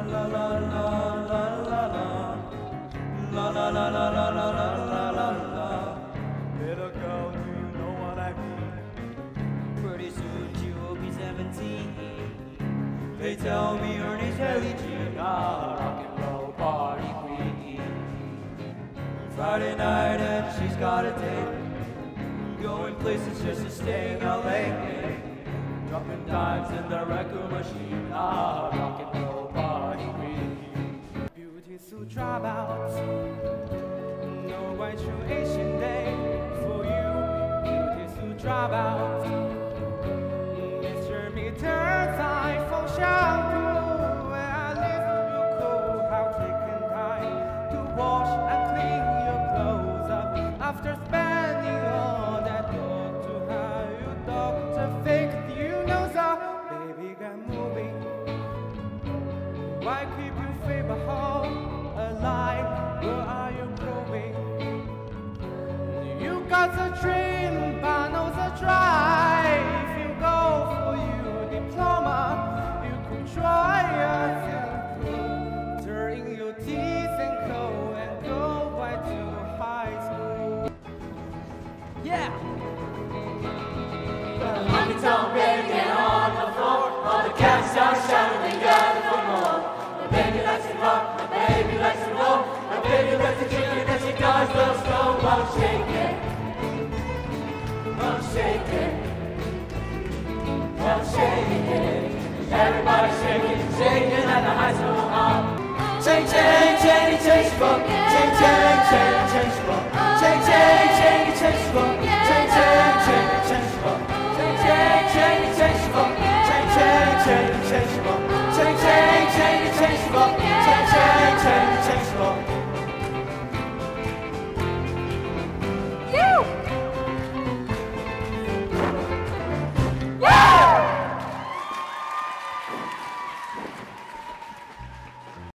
La la la la la la. La la la la la la la la la. Little girl, do you know what I mean? Pretty soon she will be 17. They tell me her name's Haley Jean, rock and roll party queen. Friday night and she's got a date, going places just to stay in LA. Dropping dimes in the record machine, rock and roll party queen. Beauties who drop out, no white true Asian day for you. Beauties who drop out, Mr. Meter's iPhone shampoo. Where I live, you cool, how taken time to wash and clean your clothes up after spending all that gold to have your doctor fix you nose up. Baby, get moving. Why keep your favorite home alive? Where are you growing? You got the dream, but no the drive. If you go for your diploma, you could try yourself. Turn your teeth and go back to high school. Yeah. Honky-tonk baby and on the floor, all the cats are shouting and gather for more. My baby likes to rock, my baby likes to roll, my baby likes to drink and then she does the slow. Well, shake it, well, shake it, well, shake it. Everybody shaking, shaking at the high school hall. Shake, shake, shake, shake, shake, shake, shake, shake, shake, shake, shake, shake, shake, shake, shake, shake.